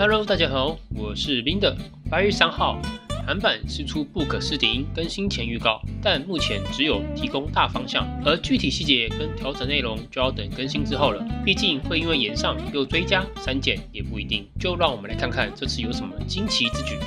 Hello， 大家好，我是冰的。8月3号，韩版释出不可视点音更新前预告，但目前只有提供大方向，而具体细节跟调整内容就要等更新之后了。毕竟会因为延上又追加删减也不一定。就让我们来看看这次有什么惊奇之举。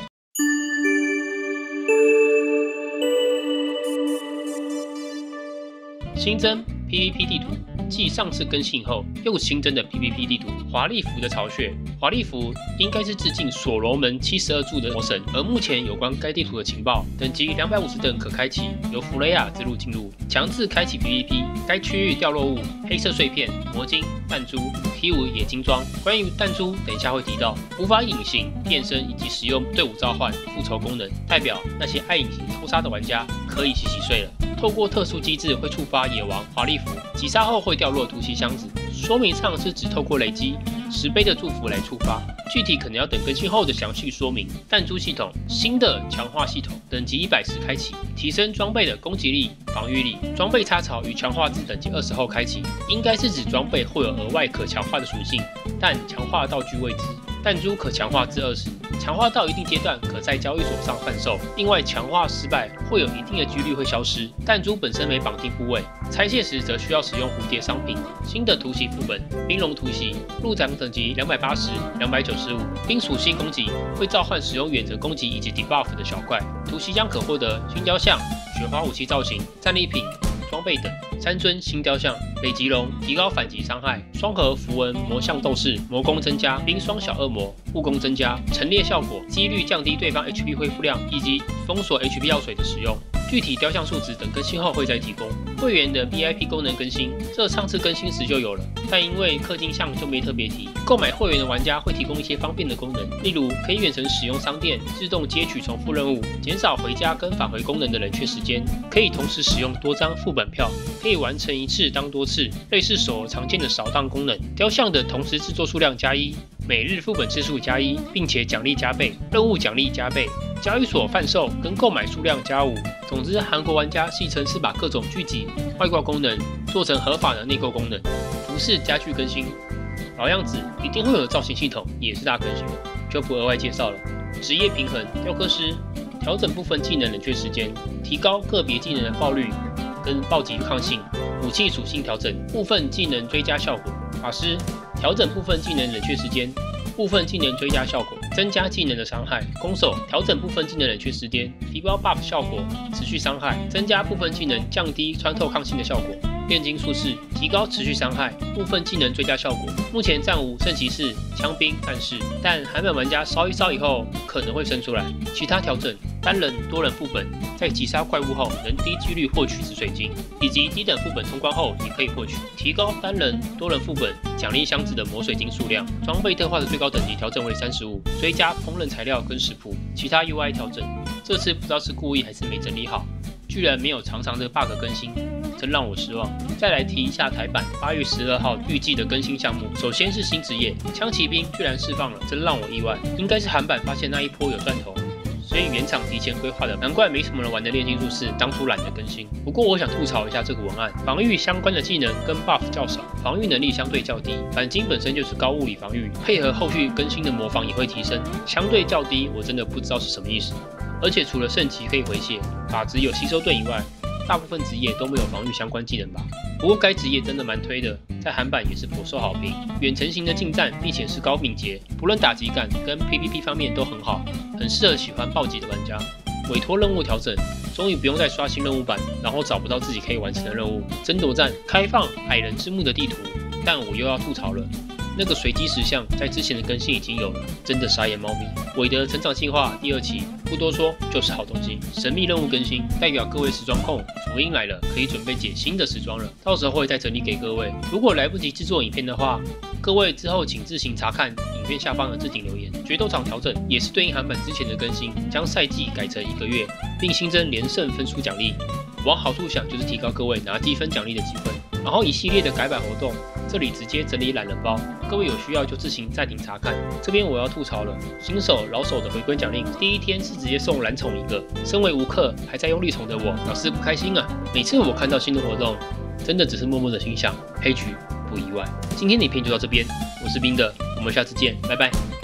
新增 PVP 地图，继上次更新后又新增的 PVP 地图华丽服的巢穴。华丽服应该是致敬所罗门72柱的魔神，而目前有关该地图的情报，等级250等可开启，由弗雷亚之路进入，强制开启 PVP。该区域掉落物、黑色碎片、魔晶、弹珠、T5冶金装。关于弹珠，等一下会提到，无法隐形、变身以及使用队伍召唤、复仇功能，代表那些爱隐形偷杀的玩家可以洗洗睡了。透过特殊机制会触发野王华丽服，击杀后会掉落突袭箱子。说明上是指透过累积10杯的祝福来触发，具体可能要等更新后的详细说明。弹珠系统新的强化系统，等级100时开启，提升装备的攻击力、防御力。装备插槽与强化至等级20后开启，应该是指装备会有额外可强化的属性，但强化道具未知。弹珠可强化至20，强化到一定阶段可在交易所上贩售。另外，强化失败会有一定的几率会消失。弹珠本身没绑定部位，拆卸时则需要使用蝴蝶商品。新的突袭副本冰龙突袭，入场等级280、295，冰属性攻击会召唤使用远程攻击以及 debuff 的小怪。突袭将可获得新雕像、雪花武器造型、战利品、装备等。3尊新雕像，北极龙提高反击伤害，双核符文魔像斗士魔攻增加，冰霜小恶魔护攻增加，陈列效果几率降低对方 HP 恢复量以及封锁 HP 药水的使用。具体雕像数值等更新后会再提供。会员的 VIP 功能更新，这上次更新时就有了，但因为氪金项就没特别提。购买会员的玩家会提供一些方便的功能，例如可以远程使用商店，自动接取重复任务，减少回家跟返回功能的冷却时间，可以同时使用多张副本票，可以完成一次当多次，类似手游常见的扫荡功能。雕像的同时制作数量+1，每日副本次数+1，并且奖励加倍，任务奖励加倍。交易所贩售跟购买数量+5。总之，韩国玩家戏称是把各种剧集、外挂功能做成合法的内购功能。服饰家具更新，老样子，一定会有造型系统，也是大更新的，就不额外介绍了。职业平衡，雕刻师调整部分技能冷却时间，提高个别技能的爆率跟暴击抗性。武器属性调整，部分技能追加效果。法师调整部分技能冷却时间。部分技能追加效果，增加技能的伤害。攻手调整部分技能冷却时间，提高 buff 效果，持续伤害，增加部分技能降低穿透抗性的效果。炼金术士提高持续伤害，部分技能追加效果。目前暂无圣骑士、枪兵、战士，但韩版玩家烧一烧以后可能会生出来。其他调整，单人、多人副本在击杀怪物后能低几率获取紫水晶，以及低等副本通关后也可以获取。提高单人、多人副本奖励箱子的魔水晶数量。装备特化的最高等级调整为35，追加烹饪材料跟食谱。其他 UI 调整，这次不知道是故意还是没整理好，居然没有长长的 bug 更新，真让我失望。再来提一下台版8月12号预计的更新项目，首先是新职业枪骑兵居然释放了，真让我意外。应该是韩版发现那一波有赚头，所以原厂提前规划的，难怪没什么人玩的炼金术士当初懒得更新。不过我想吐槽一下这个文案，防御相关的技能跟 buff 较少，防御能力相对较低。反金本身就是高物理防御，配合后续更新的魔防也会提升，相对较低，我真的不知道是什么意思。而且除了圣骑可以回血，法职有吸收盾以外，大部分职业都没有防御相关技能吧。不过该职业真的蛮推的，在韩版也是颇受好评。远程型的近战，并且是高敏捷，不论打击感跟 PVP 方面都很好，很适合喜欢暴击的玩家。委托任务调整，终于不用再刷新任务版，然后找不到自己可以完成的任务。争夺战开放矮人之墓的地图，但我又要吐槽了。那个随机石像在之前的更新已经有了，真的傻眼猫咪。韦德成长进化第2期，不多说，就是好东西。神秘任务更新，代表各位时装控，福音来了，可以准备解新的时装了，到时候会再整理给各位。如果来不及制作影片的话，各位之后请自行查看影片下方的置顶留言。决斗场调整也是对应韩版之前的更新，将赛季改成1个月，并新增连胜分数奖励。往好处想，就是提高各位拿积分奖励的机会。然后一系列的改版活动，这里直接整理懒人包，各位有需要就自行暂停查看。这边我要吐槽了，新手老手的回归奖励，第1天是直接送蓝宠1个，身为无氪还在用绿宠的我，表示不开心啊！每次我看到新的活动，真的只是默默的心想，黑局不意外。今天的影片就到这边，我是冰的，我们下次见，拜拜。